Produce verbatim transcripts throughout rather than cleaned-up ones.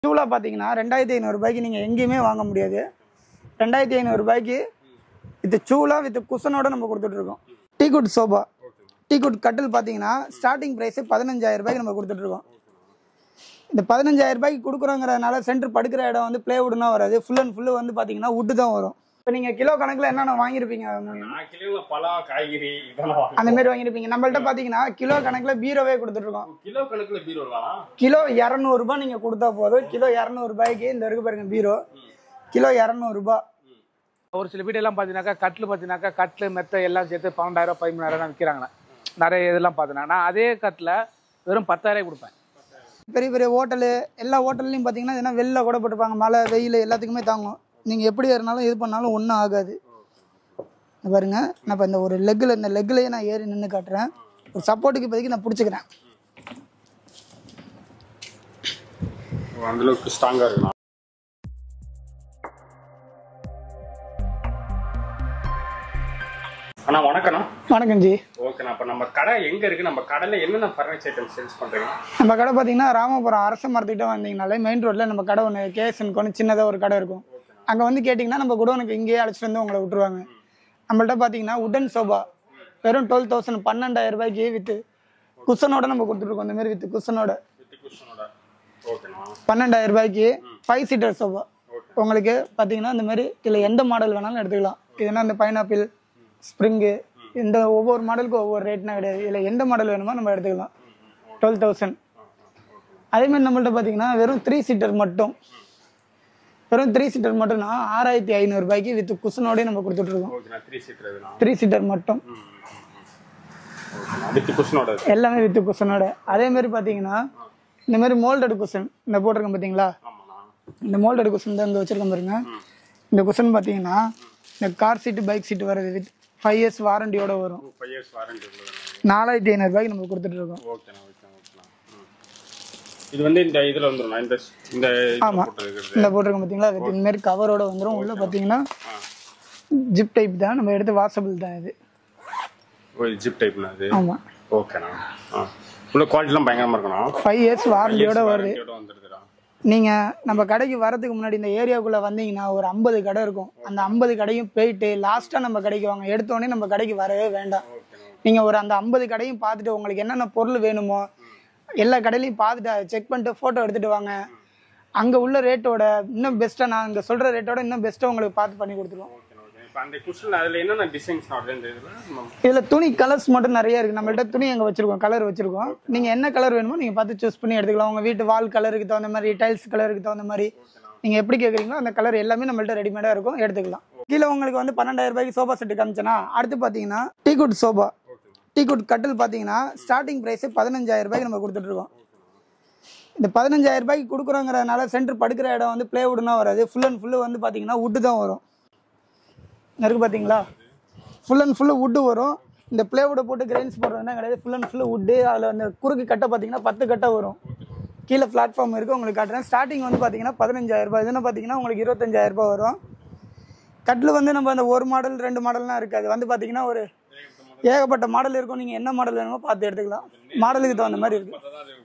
சூலா பார்த்தீங்கன்னா ரெண்டாயிரத்தி ஐநூறுரூபாய்க்கு நீங்கள் எங்கேயுமே வாங்க முடியாது. ரெண்டாயிரத்தி ஐநூறுரூபாய்க்கு வித் சூலா வித் குஷனோட நம்ம கொடுத்துட்ருக்கோம். டீகுட் சோபா, டீகுட் கட்டில் பார்த்தீங்கன்னா ஸ்டார்டிங் ப்ரைஸு பதினஞ்சாயிரம் ரூபாய்க்கு நம்ம கொடுத்துட்ருக்கோம். இந்த பதினஞ்சாயிரம் ரூபாய்க்கு கொடுக்குறோங்கிறதுனால சென்டர் படுக்கிற இடம் வந்து பிளேவுட்னா வராது, ஃபுல் அண்ட் ஃபுல்லு வந்து பார்த்தீங்கன்னா உட்டு தான் வரும். இப்போ நீங்கள் கிலோ கணக்கில் என்னென்ன வாங்கியிருப்பீங்க? பழம் காய்கறி அந்த மாதிரி வாங்கியிருப்பீங்க. நம்மள்ட்ட பார்த்தீங்கன்னா கிலோ கணக்கில் பீரோவே கொடுத்துட்ருக்கோம். கிலோ கணக்கில் பீரோ கிலோ இரநூறுபா நீங்கள் கொடுத்தா போதும். கிலோ இரநூறுபாய்க்கு இந்த இருக்கு பாருங்க பீரோ, கிலோ இரநூறுபா. ஒரு சில வீடெல்லாம் பார்த்தீங்கன்னாக்கா கட்டில் பார்த்தீங்கன்னாக்கா கட்டில் மெத்த எல்லாம் சேர்த்து பன்னெண்டாயிரம் பதிமூணாயிரம் தான் விற்கிறாங்களே நிறைய இதெல்லாம் பார்த்தீங்கன்னா. நான் அதே கட்டில் வெறும் பத்தாயிரம் கொடுப்பேன். பெரிய பெரிய ஹோட்டலு எல்லா ஹோட்டல்லையும் பார்த்தீங்கன்னா இதெல்லாம் வெளில கூட போட்டுருப்பாங்க, மழை வெயில் எல்லாத்துக்குமே தாங்கும். நீங்கள் எப்படி இருந்தாலும் இது பண்ணாலும் ஒன்றும் ஆகாது. பாருங்க, நான் இப்போ இந்த ஒரு லெக்கில் இந்த லெக்லேயே நான் ஏறி நின்று காட்டுறேன். ஒரு சப்போர்ட்டுக்கு இப்போதைக்கு நான் பிடிச்சிக்கிறேன். அந்தளவுக்கு ஸ்ட்ராங்காக இருக்குண்ணா. அண்ணா வணக்கண்ணா. வணக்கம் ஜி. ஓகேண்ணா, இப்போ நம்ம கடை எங்கே இருக்குது? நம்ம கடையில் என்னென்ன ஃபர்னிச்சர் ஐட்டம் சேல்ஸ் பண்ணுறீங்க? நம்ம கடை பார்த்தீங்கன்னா ராமபுரம் அரச மரத்துக்கிட்ட வந்தீங்கனாலே மெயின் ரோட்டில் நம்ம கடை ஒன்று கேஎஸ்எனுக்கு ஒன்று சின்னதாக ஒரு கடை இருக்கும். அங்கே வந்து கேட்டிங்கன்னா நம்ம குடோனுக்கு இங்கேயே அழைச்சிட்டு வந்து உங்களை விட்டுருவாங்க. நம்மள்ட்ட பார்த்தீங்கன்னா உடன் சோபா வெறும் டுவெல் தௌசண்ட் பன்னெண்டாயிரம் ரூபாய்க்கு வித்து குஷனோட நம்ம கொடுத்துருக்கோம். இந்த மாதிரி வித்து குஷனோட பன்னெண்டாயிரம் ரூபாய்க்கு ஃபைவ் சீட்டர் சோபா உங்களுக்கு பார்த்தீங்கன்னா இந்த மாதிரி இதில் எந்த மாடல் வேணாலும் எடுத்துக்கலாம். இதுனா இந்த பைனாப்பிள் ஸ்ப்ரிங்கு இந்த ஒவ்வொரு மாடலுக்கும் ஒவ்வொரு ரேட்னா கிடையாது. இதில் எந்த மாடல் வேணுமோ நம்ம எடுத்துக்கலாம். டுவெல் தௌசண்ட் அதேமாதிரி நம்மள்ட்ட பார்த்தீங்கன்னா வெறும் த்ரீ சீட்டர் மட்டும் வெறும் த்ரீ சீட்டர் மட்டும்னா ஆறாயிரத்தி ஐநூறுபாய்க்கு வித் குஷனோடய நம்ம கொடுத்துட்ருக்கோம். த்ரீ சீட்டர் மட்டும் எல்லாமே வித் குஷனோட. அதேமாதிரி பார்த்தீங்கன்னா இந்த மாதிரி மோல்டட் குஷன் இந்த போட்டிருக்கோம் பார்த்தீங்களா, இந்த மோல்டட் குஷன் தான் இங்கே வச்சுருக்கோம் பாருங்க. இந்த குஷன் பார்த்தீங்கன்னா இந்த கார் சீட்டு பைக் சீட்டு வருது வித் ஃபைவ் இயர்ஸ் வாரண்டியோட வரும். நாலாயிரத்தி ஐநூறுபாய்க்கு நம்ம கொடுத்துட்ருக்கோம். இது வந்து இந்த இதுல வந்துரும் இந்த இந்த ஆமா இந்த போட்டுருக்கோம் பாத்தீங்களா, இது இந்த மாதிரி கவரோட வந்துரும். உள்ள பாத்தீங்கன்னா ஜிப் டைப் தான், நம்ம எடுத்து வாஷபிள் தான் இது. ஓ ஜிப் டைப்னா அது. ஆமா ஓகேண்ணா. உள்ள குவாலிட்டிலாம் பயங்கரமா இருக்கணும். ஃபைவ் இயர்ஸ் வாரண்டியோட வருது. நீங்க நம்ம கடைக்கு வரதுக்கு முன்னாடி இந்த ஏரியாவுக்குள்ள வந்தீங்கன்னா ஒரு ஐம்பது கடை இருக்கும். அந்த ஐம்பது கடையும் போயிட்டு லாஸ்டா நம்ம கடைக்கு வாங்க. எடுத்தோடனே நம்ம கடைக்கு வரவே வேண்டாம். நீங்க ஒரு அந்த ஐம்பது கடையும் பார்த்துட்டு உங்களுக்கு என்னென்ன பொருள் வேணுமோ எல்லா கடையிலையும் பார்த்துட்டு செக் பண்ணிட்டு ஃபோட்டோ எடுத்துகிட்டு வாங்க. அங்கே உள்ள ரேட்டோட இன்னும் பெஸ்ட்டாக நான் இங்கே சொல்கிற ரேட்டோட இன்னும் பெஸ்ட்டாக உங்களுக்கு பார்த்து பண்ணி கொடுத்துருவோம். இதில் துணி கலர்ஸ் மட்டும் நிறைய இருக்குது. நம்மள்ட்ட துணி அங்கே வச்சுருக்கோம், கலர் வச்சுருக்கோம். நீங்கள் என்ன கலர் வேணுமோ நீங்கள் பார்த்து சூஸ் பண்ணி எடுத்துக்கலாம். உங்கள் வீட்டு வால் கலருக்கு தகுந்த மாதிரி, டைல்ஸ் கலருக்கு தகுந்த மாதிரி நீங்கள் எப்படி கேட்குறீங்களோ அந்த கலர் எல்லாமே நம்மள்ட்ட ரெடிமேடாக இருக்கும், எடுத்துக்கலாம். கீழே உங்களுக்கு வந்து பன்னெண்டாயிரம் ரூபாய்க்கு சோபா செட்டு காமிச்சேன்னா, அடுத்து பார்த்தீங்கன்னா டீகுட் சோபா, டீகுட் கட்டில் பார்த்தீங்கன்னா ஸ்டார்டிங் ப்ரைஸு பதினஞ்சாயிரம் ரூபாய்க்கு நம்ம கொடுத்துட்ருக்கோம். இந்த பதினஞ்சாயிரம் ரூபாய்க்கு கொடுக்குறோங்கிறதுனால சென்டர் படுக்கிற இடம் வந்து பிளேவுட்னா வராது, ஃபுல் அண்ட் ஃபுல்லு வந்து பார்த்தீங்கன்னா உட்டு தான் வரும். இருக்குது பார்த்தீங்களா, ஃபுல் அண்ட் ஃபுல்லு உட்டு வரும். இந்த பிளேவுட்டை போட்டு கிரைன்ஸ் போடுறதுனா கிடையாது, ஃபுல் அண்ட் ஃபுல்லு உட்டு. அதில் அந்த குறுக்கு கட்டை பார்த்தீங்கன்னா பத்து கட்டை வரும். கீழே பிளாட்ஃபார்ம் இருக்குது, உங்களுக்கு காட்டுறேன். ஸ்டார்டிங் வந்து பார்த்தீங்கன்னா பதினஞ்சாயிரம் ரூபாய், இதுன்னு பார்த்தீங்கன்னா உங்களுக்கு இருபத்தஞ்சாயிரம் ரூபாய் வரும். கட்டில் வந்து நம்ம அந்த ஒரு மாடல் ரெண்டு மாடல்லாம் இருக்காது, வந்து பார்த்தீங்கன்னா ஒரு ஏகப்பட்ட மாடல் இருக்கும். நீங்கள் என்ன மாடல் வேணுமோ பார்த்து எடுத்துக்கலாம். மாடலுக்கு தகுந்த மாதிரி இருக்குது.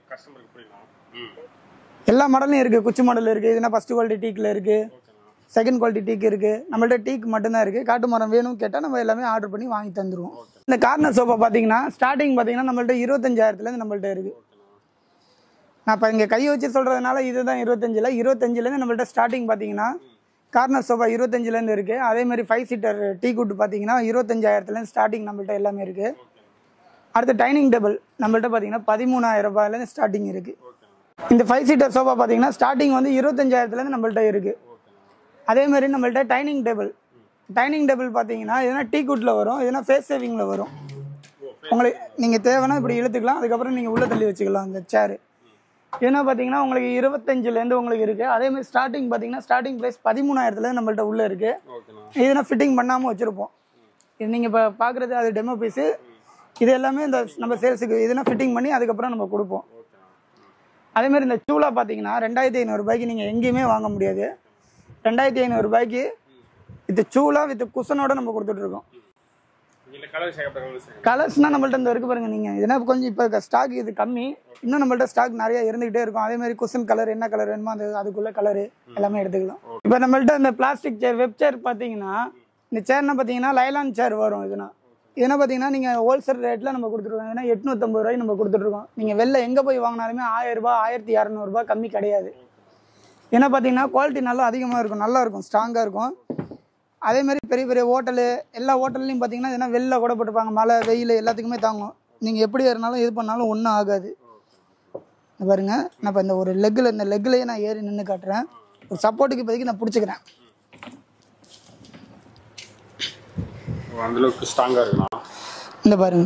எல்லா மாடலும் இருக்குது. குச்சி மாடல் இருக்குது, இதுனா ஃபஸ்ட் குவாலிட்டி டீக்கில் இருக்குது, செகண்ட் குவாலிட்டி டீக் இருக்குது. நம்மள்ட்ட டீக் மட்டும்தான் இருக்குது. காட்டு மரம் வேணும்னு கேட்டால் நம்ம எல்லாமே ஆர்டர் பண்ணி வாங்கி தந்துடுவோம். இந்த கார்னர் சோஃபா பார்த்தீங்கன்னா ஸ்டார்டிங் பார்த்தீங்கன்னா நம்மள்ட்ட இருபத்தஞ்சாயிரத்துலேருந்து நம்மள்ட்ட இருக்குது. நான் இப்போ இங்கே கை வச்சு சொல்கிறதுனால இதுதான் இருபத்தஞ்சில் இருபத்தஞ்சிலேருந்து நம்மள்ட்ட ஸ்டார்டிங் பார்த்தீங்கன்னா கார்னர் சோஃபா இருபத்தஞ்சிலேருந்து இருக்குது. அதேமாதிரி ஃபைவ் சீட்டர் டீ குட் பார்த்தீங்கன்னா இருபத்தஞ்சாயிரத்துலேருந்து ஸ்டார்டிங் நம்மள்ட்ட எல்லாமே இருக்குது. அடுத்து டைனிங் டேபிள் நம்மள்ட்ட பார்த்தீங்கன்னா பதிமூணாயிரம் ரூபாயிலேருந்து ஸ்டார்டிங் இருக்குது. இந்த ஃபைவ் சீட்டர் சோஃபா பார்த்தீங்கன்னா ஸ்டார்டிங் வந்து இருபத்தஞ்சாயிரத்துலேருந்து நம்மள்ட்ட இருக்குது. அதேமாதிரி நம்மள்ட்ட டைனிங் டேபிள் டைனிங் டேபிள் பார்த்தீங்கன்னா எதுனா டீ குட்டில் வரும், எதுனா ஃபேஸ் சேவிங்கில் வரும். உங்களுக்கு நீங்கள் தேவைன்னா இப்படி இழுத்துக்கலாம், அதுக்கப்புறம் நீங்கள் உள்ளே தள்ளி வச்சுக்கலாம் அந்த சேரு. ஏன்னா பார்த்தீங்கன்னா உங்களுக்கு இருபத்தஞ்சிலேருந்து உங்களுக்கு இருக்குது. அதேமாதிரி ஸ்டார்டிங் பார்த்தீங்கன்னா ஸ்டார்டிங் ப்ரைஸ் பதிமூணாயிரத்துலேருந்து நம்மள்ட்ட உள்ளே இருக்குது. இதுனா ஃபிட்டிங் பண்ணாமல் வச்சுருப்போம். இது நீங்கள் இப்போ பார்க்குறது அது டெமோ பீஸு. இது எல்லாமே இந்த நம்ம சேல்ஸுக்கு இதுனா ஃபிட்டிங் பண்ணி அதுக்கப்புறம் நம்ம கொடுப்போம். அதேமாதிரி இந்த சூலா பார்த்தீங்கன்னா ரெண்டாயிரத்தி ஐநூறுரூபாய்க்கு நீங்கள் எங்கேயுமே வாங்க முடியாது. ரெண்டாயிரத்தி ஐநூறுரூபாய்க்கு வித் சூலா வித் குஷனோட நம்ம கொடுத்துட்ருக்கோம். கலர்ஸ்னால் நம்மள்ட்ட இந்த இருக்கு பாருங்க. நீங்கள் ஏன்னா கொஞ்சம் இப்போ ஸ்டாக் இது கம்மி, இன்னும் நம்மள்ட்ட ஸ்டாக் நிறைய இருந்துகிட்டே இருக்கும். அதே மாதிரி குஷன் கலர் என்ன கலர் வேணுமோ அந்த அதுக்குள்ள கலரு எல்லாமே எடுத்துக்கலாம். இப்போ நம்மள்ட்ட இந்த பிளாஸ்டிக் சேர் வெப் சேர் பார்த்தீங்கன்னா இந்த சேர்னா பார்த்தீங்கன்னா லைலான் சேர் வரும். இதுனா இதுனா பார்த்தீங்கன்னா நீங்கள் ஹோல்சேல் ரேட்டில் நம்ம கொடுத்துருக்கோம். ஏன்னா எட்நூற்றம்பது ரூபாய் நம்ம கொடுத்துட்ருக்கோம். நீங்கள் வெளில எங்கே போய் வாங்கினாலுமே ஆயிரம் ரூபாய் ஆயிரத்தி இரநூறுபா கம்மி கிடையாது. ஏன்னா பார்த்தீங்கன்னா குவாலிட்டி நல்லா அதிகமாக இருக்கும், நல்லா இருக்கும், ஸ்ட்ராங்காக இருக்கும். அதே மாதிரி பெரிய பெரிய ஹோட்டலு எல்லா ஹோட்டல்லையும் பார்த்தீங்கன்னா ஏன்னா வெளில கூட போட்டுருப்பாங்க, மழை வெயில் எல்லாத்துக்குமே தாங்கும். நீங்கள் எப்படி இருந்தாலும் இது பண்ணாலும் ஒன்றும் ஆகாது. பாருங்க, நான் இப்போ இந்த ஒரு லெக்கில் இந்த லெக்லேயே நான் ஏறி நின்று காட்டுறேன். ஒரு சப்போர்ட்டுக்கு இப்போதைக்கு நான் பிடிச்சிக்கிறேன். அந்தளவுக்கு ஸ்ட்ராங்காக இருக்குண்ணா. இந்த பாருங்க,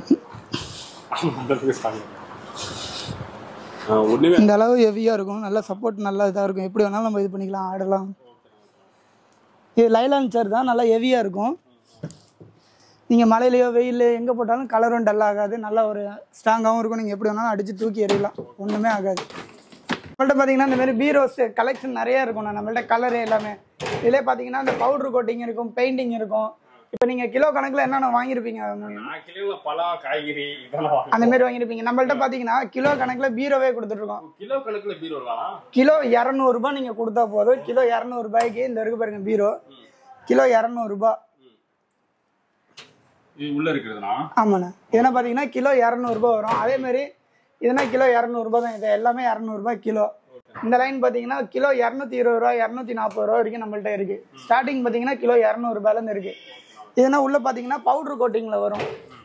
இந்த அளவு ஹெவியாக இருக்கும், நல்லா சப்போர்ட் நல்லா இதாக இருக்கும். எப்படி வேணாலும் நம்ம இது பண்ணிக்கலாம், ஆடலாம். இது லைலான் சேர் தான், நல்லா ஹெவியாக இருக்கும். நீங்கள் மழையிலையோ வெயில் எங்கே போட்டாலும் கலரும் டல் ஆகாது, நல்லா ஒரு ஸ்ட்ராங்காகவும் இருக்கும். நீங்கள் எப்படி வேணாலும் அடித்து தூக்கி எறியலாம், ஒன்றுமே ஆகாது. நம்மள்ட்ட பார்த்தீங்கன்னா இந்தமாரி பீரோஸ் கலெக்ஷன் நிறையா இருக்கும். நம்மள்ட்ட கலரு எல்லாமே இதிலே பார்த்தீங்கன்னா இந்த பவுட்ரு கோட்டிங் இருக்கும், பெயிண்டிங் இருக்கும். இப்போ நீங்கள் கிலோ கணக்கில் என்னென்ன வாங்கியிருப்பீங்க, காய்கறி அந்த மாதிரி வாங்கியிருப்பீங்க. நம்மள்ட்ட பார்த்தீங்கன்னா கிலோ கணக்கில் பீரோவே கொடுத்துட்ருக்கோம். கிலோ கணக்கில் பீரோ கிலோ இரநூறுபா நீங்கள் கொடுத்தா போதும். கிலோ இரநூறுபாய்க்கு இந்த இருக்கு பாருங்க பீரோ, கிலோ இரநூறுபா உள்ள இருக்குதுண்ணா. ஆமாண்ணா, இதனா பார்த்தீங்கன்னா கிலோ இரநூறுபா வரும். அதே மாதிரி இதனா கிலோ இரநூறுபா தான். இது எல்லாமே இரநூறுபா கிலோ. இந்த லைன் பார்த்தீங்கன்னா கிலோ இரநூத்தி இருபது ரூபா இரநூத்தி நாற்பது ரூபா வரைக்கும் நம்மள்ட்ட இருக்கு. ஸ்டார்டிங் பார்த்தீங்கன்னா கிலோ இரநூறுபாலேருந்து இருக்கு. இதுனா உள்ள பார்த்தீங்கன்னா பவுடர் கோட்டிங்கில் வரும்.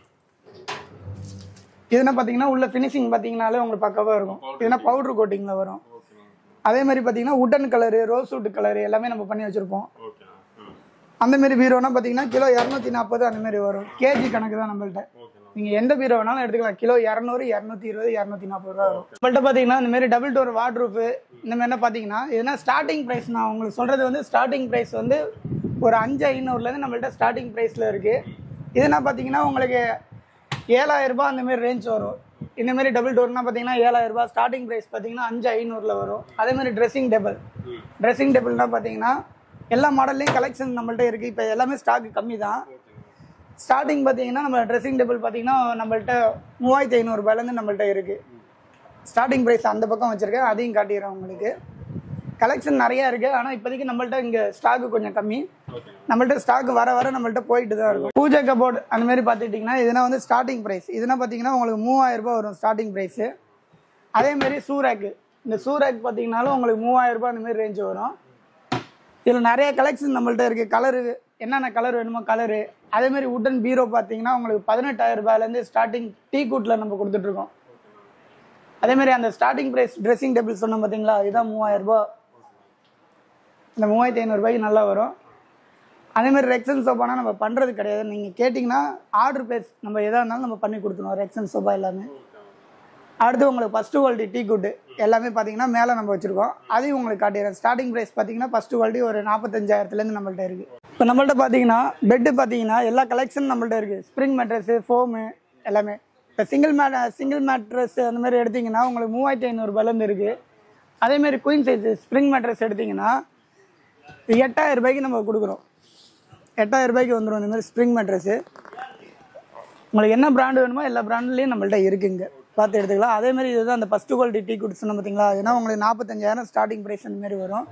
இதுனா பார்த்தீங்கன்னா உள்ள ஃபினிஷிங் பார்த்தீங்கன்னாலே உங்களுக்கு பக்கவாக இருக்கும். இதுனா பவுடர் கோட்டிங்கில் வரும். அதே மாதிரி பார்த்தீங்கன்னா wooden colour, rose wood colour எல்லாமே நம்ம பண்ணி வச்சுருப்போம். அந்தமாரி பீரோனா பார்த்தீங்கன்னா கிலோ இரநூத்தி நாற்பது அந்தமாரி வரும். கேஜி கணக்கு தான் நம்மள்ட்ட. நீங்கள் எந்த பீரோ வேணாலும் எடுத்துக்கலாம். கிலோ இரநூறு இரநூத்தி இருபது இரநூத்தி நாற்பது ரூபா வரும். நம்மள்ட்ட பார்த்தீங்கன்னா இந்தமாரி டபுள் டோர் வார்ட்ரூஃபு இந்த மாதிரினா பார்த்தீங்கன்னா இதுனா ஸ்டார்டிங் ப்ரைஸ் நான் உங்களுக்கு சொல்கிறது வந்து ஸ்டார்டிங் ப்ரைஸ் வந்து ஒரு அஞ்சு ஐநூறுலேருந்து நம்மள்ட்ட ஸ்டார்டிங் ப்ரைஸில் இருக்குது. இதுனா பார்த்தீங்கன்னா உங்களுக்கு ஏழாயிரம் ரூபாய் அந்தமாரி ரேஞ்ச் வரும். இந்தமாரி டபுள் டோர்னா பார்த்தீங்கன்னா ஏழாயிரம் ரூபாய் ஸ்டார்டிங் ப்ரைஸ் பார்த்தீங்கன்னா அஞ்சு ஐநூறில் வரும். அதேமாதிரி ட்ரெஸ்ஸிங் டேபிள் ட்ரெஸ்ஸிங் டேபிள்னா பார்த்தீங்கன்னா எல்லா மாடல்லையும் கலெக்ஷன் நம்மள்ட்ட இருக்குது. இப்போ எல்லாமே ஸ்டாக்கு கம்மி தான். ஸ்டார்டிங் பார்த்தீங்கன்னா நம்ம ட்ரெஸ்ஸிங் டேபிள் பார்த்தீங்கன்னா நம்மள்ட்ட மூவாயிரத்தி ஐநூறுரூபாயிலேருந்து நம்மள்ட்ட இருக்குது. ஸ்டார்டிங் ப்ரைஸ் அந்த பக்கம் வச்சுருக்கேன், அதையும் காட்டிடுறேன் உங்களுக்கு. கலெக்ஷன் நிறையா இருக்குது. ஆனால் இப்போதைக்கு நம்மள்ட்ட இங்கே ஸ்டாக்கு கொஞ்சம் கம்மி. நம்மள்ட்ட ஸ்டாக் வர வர நம்மள்ட்ட போயிட்டு தான் இருக்கும். பூஜை கபோர்டு அந்த மாதிரி பார்த்துக்கிட்டிங்கன்னா இதுனா வந்து ஸ்டார்டிங் ப்ரைஸ். இதுனா பார்த்தீங்கன்னா உங்களுக்கு மூவாயிரம் ரூபாய் வரும் ஸ்டார்டிங் ப்ரைஸு. அதேமாரி சூராக்கு இந்த சூராக் பார்த்தீங்கன்னாலும் உங்களுக்கு மூவாயிரம் ரூபாய் அந்தமாரி ரேஞ்சு வரும். இதில் நிறைய கலெக்ஷன் நம்மள்ட்ட இருக்குது. கலரு என்னென்ன கலர் வேணுமோ கலரு. அதேமாதிரி உட்டன் பீரோ பார்த்தீங்கன்னா உங்களுக்கு பதினெட்டாயிரம் ரூபாயிலேருந்து ஸ்டார்டிங் டீ கூட்டில் நம்ம கொடுத்துட்ருக்கோம். அதேமாதிரி அந்த ஸ்டார்டிங் ப்ரைஸ் ட்ரெஸ்ஸிங் டேபிள் சொன்னோம் பார்த்தீங்களா, இதுதான் மூவாயிரம் ரூபா. இந்த மூவாயிரத்தி ஐநூறுரூபாய்க்கு நல்லா வரும். அதேமாதிரி ரெக்ஸன் சோபானா நம்ம பண்ணுறது கிடையாது. நீங்கள் கேட்டிங்கன்னா ஆர்டர் பேஸ் நம்ம எதாக இருந்தாலும் நம்ம பண்ணி கொடுத்துருவோம். ரெக்ஸன் சோபா எல்லாமே. அடுத்து உங்களுக்கு ஃபஸ்ட்டு குவாலிட்டி டீ குட்டு எல்லாமே பார்த்தீங்கன்னா மேலே நம்ம வச்சுருக்கோம். அதையும் உங்களுக்கு காட்டிடுறேன். ஸ்டார்டிங் ப்ரைஸ் பார்த்தீங்கன்னா ஃபஸ்ட்டு குவாலிட்டி ஒரு நாற்பத்தஞ்சாயிரத்துலேருந்து நம்மள்ட்ட இருக்குது. இப்போ நம்மள்ட்ட பார்த்தீங்கன்னா பெட்டு பார்த்தீங்கன்னா எல்லா கலெக்ஷன் நம்மள்ட்ட இருக்குது. ஸ்ப்ரிங் மேட்ரஸு, ஃபோமு எல்லாமே. இப்போ சிங்கிள் மே சிங்கிள் மேட்ரஸ் அந்த மாதிரி எடுத்திங்கன்னா உங்களுக்கு மூவாயிரத்தி ஐநூறுரூபாலேருந்து இருக்குது. அதேமாதிரி குயின் சைஸ் ஸ்ப்ரிங் மேட்ரஸ் எடுத்திங்கன்னா எட்டாயிரம் ரூபாய்க்கு நம்ம கொடுக்குறோம். எட்டாயிரம் ரூபாய்க்கு வந்துடும் இந்த மாதிரி ஸ்ப்ரிங் மேட்ரஸு. உங்களுக்கு என்ன பிராண்டு வேணுமோ எல்லா பிராண்ட்லேயும் நம்மள்ட்ட இருக்குங்க, பார்த்து எடுத்துக்கலாம். அதேமாதிரி இதுதான் அந்த ஃபஸ்ட்டு குவாலிட்டி டீ குட் சொன்ன பார்த்தீங்களா, ஏன்னா உங்களுக்கு நாற்பத்தஞ்சாயிரம் ஸ்டார்டிங் ப்ரைஸ் அந்த மாதிரி வரும்.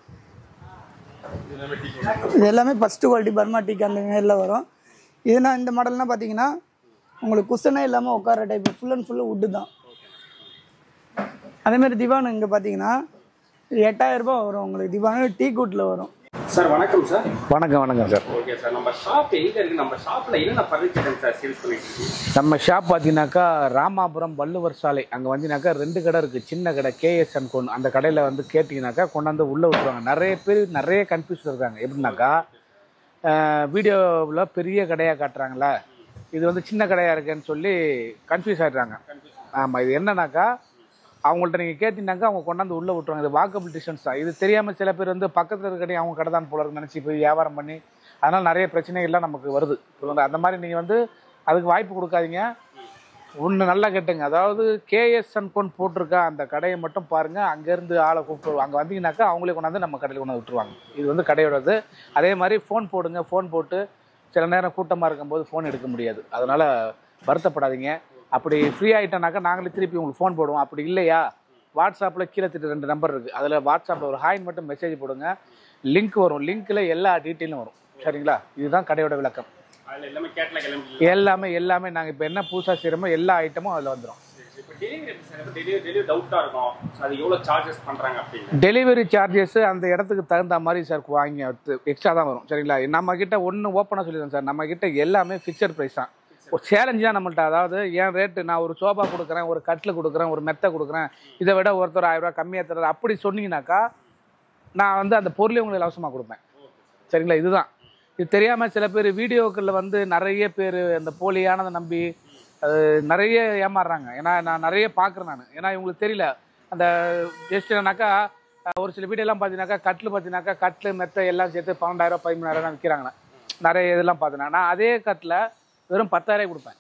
இது எல்லாமே ஃபஸ்ட்டு குவாலிட்டி பர்மா டீக்கு அந்த மாரியில் வரும். இதுனா இந்த மாடல்னால் பார்த்தீங்கன்னா உங்களுக்கு குஷனே இல்லாமல் உட்கார டைப் ஃபுல் அண்ட் ஃபுல்லு உட்டு தான். அதேமாதிரி திவான் இங்கே பார்த்தீங்கன்னா எட்டாயிரம் ரூபாய் வரும் உங்களுக்கு. திவான் டீ கூட்டில் வரும். சார் வணக்கம் சார். வணக்கம் வணக்கம் சார். ஓகே சார், நம்ம ஷாப் எங்கே இருக்குது? நம்ம ஷாப்பில் என்னென்ன ஃபர்னிச்சர் சார் சேல்ஸ் பண்ணிட்டு இருக்கீங்க? நம்ம ஷாப் பார்த்தீங்கன்னாக்கா ராமாபுரம் வள்ளுவர் சாலை அங்கே வந்தீங்கன்னாக்கா ரெண்டு கடை இருக்குது. சின்ன கடை கேஎஸ் அண்ட் கொன் அந்த கடையில் வந்து கேட்டிங்கனாக்கா கொண்டாந்து உள்ளே விட்டுருவாங்க. நிறைய பேர் நிறைய கன்ஃபியூஸ் இருக்காங்க. எப்படின்னாக்கா வீடியோவில் பெரிய கடையாக காட்டுறாங்களா, இது வந்து சின்ன கடையாக இருக்குன்னு சொல்லி கன்ஃபியூஸ் ஆகிடுறாங்க. ஆமாம், இது என்னன்னாக்கா அவங்கள்ட்ட நீங்கள் கேட்டிங்கனாக்கா அவங்க கொண்டாந்து உள்ளே விட்டுருவாங்க. இது வாக்கபிள் டிஸ்டன்ஸ் தான். இது தெரியாமல் சில பேர் வந்து பக்கத்தில் இருக்க கடை அவங்க கடை தான் போல இருக்குன்னு நினச்சி போய் வியாபாரம் பண்ணி அதனால் நிறைய பிரச்சனைகள்லாம் நமக்கு வருது. சொல்லுங்கள், அந்த மாதிரி நீங்கள் வந்து அதுக்கு வாய்ப்பு கொடுக்காதீங்க. ஒன்று நல்லா கேட்டுங்க, அதாவது கேஎஸ் அண்ட் கொன் போட்டிருக்கா அந்த கடையை மட்டும் பாருங்கள். அங்கேருந்து ஆளை கூப்பிட்டு அங்கே வந்தீங்கன்னாக்கா அவங்களே கொண்டாந்து நம்ம கடையில் கொண்டாந்து விட்டுருவாங்க. இது வந்து கடையோடது. அதே மாதிரி ஃபோன் போடுங்க, ஃபோன் போட்டு சில நேரம் கூட்டமாக இருக்கும்போது ஃபோன் எடுக்க முடியாது. அதனால் வருத்தப்படாதீங்க. அப்படி ஃப்ரீ ஆகிட்டோனாக்கா நாங்களே திருப்பி உங்களுக்கு ஃபோன் போடுவோம். அப்படி இல்லையா, வாட்ஸ்அப்பில் கீழே திட்டு ரெண்டு நம்பர் இருக்குது, அதில் வாட்ஸ்அப்பில் ஒரு ஹாயின் மட்டும் மெசேஜ் போடுங்க, லிங்க் வரும், லிங்க்கில் எல்லா டீட்டெயிலும் வரும். சரிங்களா? இதுதான் கடையோட விளக்கம். எல்லாமே எல்லாமே நாங்கள் இப்போ என்ன புதுசாக செய்கிறோமோ எல்லா ஐட்டமும் அதில் வந்துடும். டெலிவரி சார்ஜஸ் அந்த இடத்துக்கு தகுந்த மாதிரி சார் வாங்கி எக்ஸ்ட்ரா தான் வரும். சரிங்களா? நம்ம கிட்ட ஒன்று ஓப்பனாக சொல்லிடுறேன் சார், நம்ம கிட்ட எல்லாமே ஃபிக்ஸட் ப்ரைஸ் தான். ஒரு சேலஞ்சு தான் நம்மள்ட்ட. அதாவது என் ரேட்டு, நான் ஒரு சோபா கொடுக்குறேன், ஒரு கட்டில் கொடுக்குறேன், ஒரு மெத்தை கொடுக்குறேன், இதை விட ஒருத்தர் ஆயிரம் ரூபா கம்மியாக தர்றது அப்படி சொன்னீங்கன்னாக்கா நான் வந்து அந்த பொருளை உங்களுக்கு இலவசமாக கொடுப்பேன். சரிங்களா? இதுதான். இது தெரியாமல் சில பேர் வீடியோக்களில் வந்து நிறைய பேர் அந்த போலியானதை நம்பி நிறைய ஏமாறுறாங்க. ஏன்னா நான் நிறைய பார்க்குறேன் நான். ஏன்னா இவங்களுக்கு தெரியல. அந்த ஜஸ்ட் என்னன்னாக்கா ஒரு சில வீடியோலாம் பார்த்தீங்கன்னாக்கா கட்டில் பார்த்தீங்கன்னாக்கா கட்டில் மெத்தை எல்லாம் சேர்த்து பன்னெண்டாயிரம் பதிமூணாயிரம் விற்கிறாங்களே நிறைய இதெல்லாம் பார்த்தீங்கன்னா, நான் அதே கட்டில் வெறும் பத்தாயிரம் கொடுப்பேன்.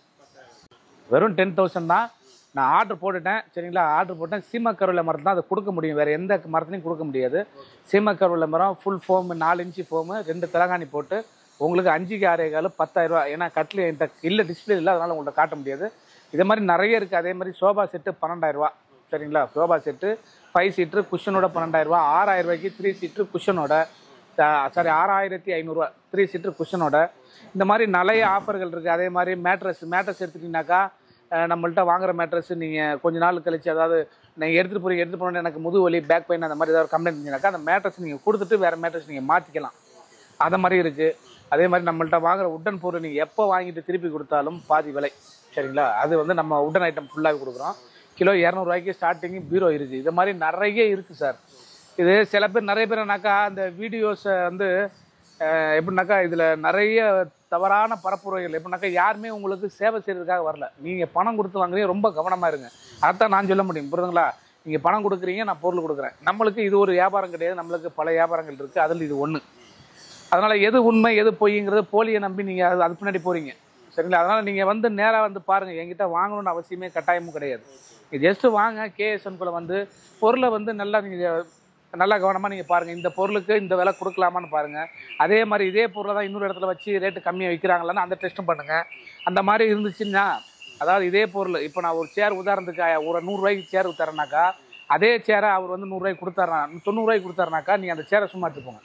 வெறும் டென் தௌசண்ட் தான். நான் ஆர்டர் போட்டுட்டேன். சரிங்களா? ஆர்டர் போட்டேன். சீமக்கருவில மரம் தான் அதை கொடுக்க முடியும், வேறு எந்த மரத்துலையும் கொடுக்க முடியாது. சீமக்கருவில மரம் ஃபுல் ஃபோமு, நாலு இன்ச்சு ஃபோமு, ரெண்டு தலகாணி போட்டு உங்களுக்கு அஞ்சுக்கு ஆறே காலு பத்தாயிரம் ரூபா. ஏன்னா கட்டில் என்கிட்ட இல்லை, டிஸ்பிளே இல்லை, அதனால் உங்கள்கிட்ட காட்ட முடியாது. இதே மாதிரி நிறைய இருக்குது. அதே மாதிரி சோபா செட்டு பன்னெண்டாயிரரூவா. சரிங்களா? சோபா செட்டு ஃபைவ் சீட்ரு குஷனோட பன்னெண்டாயிரரூவா. ஆறாயிரம் ரூபாய்க்கு த்ரீ சீட்ரு குஷனோட, சாரி ஆறாயிரத்தி ஐநூறுரூவா த்ரீ சீட்ரு குஷனோட. இந்த மாதிரி நிறைய ஆஃபர்கள் இருக்குது. அதே மாதிரி மேட்ரஸ் மேட்ரஸ் எடுத்துட்டிங்கனாக்கா நம்மள்ட்ட வாங்குற மேட்ரஸ் நீங்கள் கொஞ்ச நாள் கழிச்சு, அதாவது நீங்கள் எடுத்துகிட்டு போகிறீங்க, எடுத்துகிட்டு போனோன்னு எனக்கு முது வலி, பேக் பெயின் அந்த மாதிரி ஏதாவது கம்ப்ளைண்ட் இருந்துச்சுனாக்கா அந்த மேட்ரஸ் நீங்கள் கொடுத்துட்டு வேறு மேட்ரஸ் நீங்கள் மாற்றிக்கலாம். அதை மாதிரி இருக்குது. அதே மாதிரி நம்மள்ட்ட வாங்குற உட்டன் பொருள் நீங்கள் எப்போ வாங்கிட்டு திருப்பி கொடுத்தாலும் பாதி விலை. சரிங்களா? அது வந்து நம்ம உட்டன் ஐட்டம் ஃபுல்லாகவே கொடுக்குறோம். கிலோ இரநூறுவாய்க்கு ஸ்டார்டிங்கு பீரோ இருக்குது. இது மாதிரி நிறைய இருக்குது சார். இது சில பேர் நிறைய பேர்னாக்கா அந்த வீடியோஸை வந்து எப்படின்னாக்கா இதில் நிறைய தவறான பரப்புரைகள். எப்படின்னாக்கா யாருமே உங்களுக்கு சேவை செய்கிறதுக்காக வரல. நீங்கள் பணம் கொடுத்து வாங்குறீங்க, ரொம்ப கவனமாக இருங்க. அதைத்தான் நான் சொல்ல முடியும். புரியுதுங்களா? நீங்கள் பணம் கொடுக்குறீங்க, நான் பொருள் கொடுக்குறேன். நம்மளுக்கு இது ஒரு வியாபாரம் கிடையாது. நம்மளுக்கு பல வியாபாரங்கள் இருக்குது, அதில் இது ஒன்று. அதனால் எது உண்மை எது பொய்ங்கிறது போலியை நம்பி நீங்கள் அது அது பின்னாடி போகிறீங்க. சரிங்களா? அதனால் நீங்கள் வந்து நேராக வந்து பாருங்கள். என்கிட்ட வாங்கணும்னு அவசியமே கட்டாயமும் கிடையாது. நீங்கள் ஜஸ்ட்டு வாங்க. கேஎஸ்என்குள்ளே வந்து பொருளை வந்து நல்லா நீங்கள் நல்லா கவனமாக நீங்கள் பாருங்கள். இந்த பொருளுக்கு இந்த விலை கொடுக்கலாமான்னு பாருங்கள். அதே மாதிரி இதே பொருளை தான் இன்னொரு இடத்துல வச்சு ரேட்டு கம்மியாக விற்கிறாங்களான்னு அந்த டெஸ்ட்டும் பண்ணுங்கள். அந்த மாதிரி இருந்துச்சுன்னா, அதாவது இதே பொருள் இப்போ நான் ஒரு சேர் உதாரணத்துக்கு ஒரு நூறுரூவாய்க்கு சேர் தரேன்னாக்கா அதே சேரை அவர் வந்து நூறுரூவாய்க்கு கொடுத்தாருனா தொண்ணூறுரூவாய்க்கு கொடுத்தாருனாக்கா நீங்கள் அந்த சேரை சும்மா எடுத்துப்போங்க.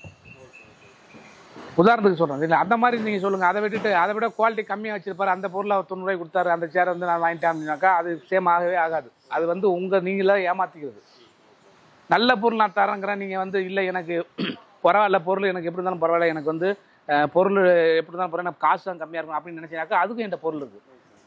உதாரணத்துக்கு சொல்கிறேன். இல்லை அந்த மாதிரி நீங்கள் சொல்லுங்கள். அதை விட்டுட்டு அதை விட குவாலிட்டி கம்மியாக வச்சிருப்பாரு, அந்த பொருளை அவர் தொண்ணூறுரூவாய்க்கு கொடுத்தாரு, அந்த சேரை வந்து நான் வாங்கிட்டேன் அப்படின்னாக்கா அது சேம் ஆகவே ஆகாது. அது வந்து உங்கள் நீங்களாக ஏமாற்றிக்கிறது. நல்ல பொருள் நான் தரேங்கிறேன், நீங்கள் வந்து இல்லை எனக்கு பரவாயில்ல பொருள் எனக்கு எப்படி இருந்தாலும் பரவாயில்ல, எனக்கு வந்து பொருள் எப்படி இருந்தாலும் பரவாயில்ல, எனக்கு காசு தான் கம்மியாக இருக்கும் அப்படின்னு நினச்சினாக்கா அதுக்கும் என்கிட்ட பொருள் இருக்குது.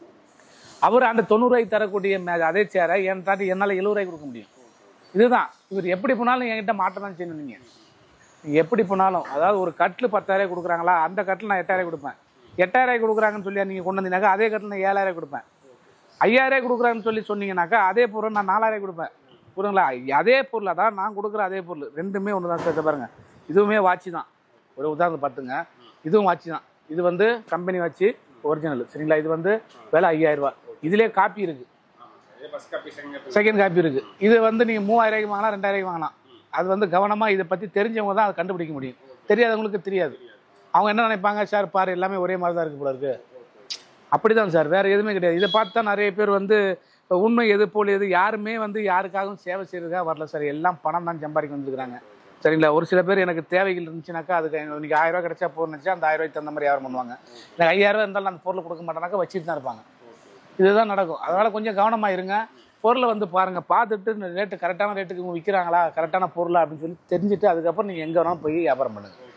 அவர் அந்த தொண்ணூறுரூவாய்க்கு தரக்கூடிய அதே சேரை என் தாண்டி என்னால் எழுபது ரூபாய்க்கு கொடுக்க முடியும். இதுதான். இவர் எப்படி போனாலும் என்கிட்ட மாட்ட தான் செய்யணும். நீங்கள் நீங்கள் எப்படி போனாலும், அதாவது ஒரு கட்டில் பத்தாயிரம் கொடுக்குறாங்களா, அந்த கட்டில் நான் எட்டாயிரம் கொடுப்பேன். எட்டாயிரம் கொடுக்குறாங்கன்னு சொல்லி நீங்கள் கொண்டு வந்தீங்கன்னாக்கா அதே கட்டில் நான் ஏழாயிரம் கொடுப்பேன். ஐயாயிரம் கொடுக்குறாங்கன்னு சொல்லி சொன்னீங்கன்னாக்கா அதே பொருள் நான் நாலாயிரம் கொடுப்பேன். புரியுங்களா? அதே பொருள் அதான் நான் கொடுக்குற அதே பொருள் ரெண்டுமே ஒன்று தான் சேர்த்து பாருங்க. இதுவுமே வாட்சி தான். ஒரு உதாரணம் பார்த்துங்க. இதுவும் வாட்சி தான். இது வந்து கம்பெனி வாட்சி ஒரிஜினல். சரிங்களா? இது வந்து விலை ஐயாயிரம் ரூபா. இதுலேயே காப்பி இருக்குது, செகண்ட் காப்பி இருக்குது. இது வந்து நீங்கள் மூவாயிரம் ரூபாய்க்கு வாங்கலாம், ரெண்டாயிரம் வாங்கலாம். அது வந்து கவனமாக இதை பற்றி தெரிஞ்சவங்க தான் அதை கண்டுபிடிக்க முடியும். தெரியாதவங்களுக்கு தெரியாது. அவங்க என்ன நினைப்பாங்க, சார் பாரு எல்லாமே ஒரே மாதிரி தான் இருக்குது போல இருக்குது. அப்படி தான் சார், வேறு எதுவுமே கிடையாது. இதை பார்த்து தான் நிறைய பேர் வந்து உண்மை எது போல் எது யாருமே வந்து யாருக்காகவும் சேவை செய்கிறதுக்காக வரல சார். எல்லாம் பணம் தான் சம்பாதிக்க வந்துருக்குறாங்க. சரிங்களா? ஒரு சில பேர் எனக்கு தேவைகள் இருந்துச்சுனாக்கா அதுக்கு இன்றைக்கி ஆயிரம் ரூபா கிடைச்சா போறேன்னுச்சா அந்த ஆயிரம் ரூபாய்க்கு தகுந்த மாதிரி வியாபாரம் பண்ணுவாங்க. எனக்கு ஐயாயிரம் ரூபா இருந்தாலும் அந்த பொருளை கொடுக்க மாட்டேனாக்கா வச்சுட்டு தான் இருப்பாங்க. இதுதான் நடக்கும். அதனால் கொஞ்சம் கவனமாக இருங்க. பொருளை வந்து பாருங்கள், பார்த்துட்டு ரேட்டு கரெக்டான ரேட்டுக்கு விற்கிறாங்களா, கரெக்டான பொருளா அப்படின்னு சொல்லி தெரிஞ்சுட்டு அதுக்கப்புறம் நீங்கள் எங்கே வேணாலும் போய் வியாபாரம் பண்ணுங்கள்.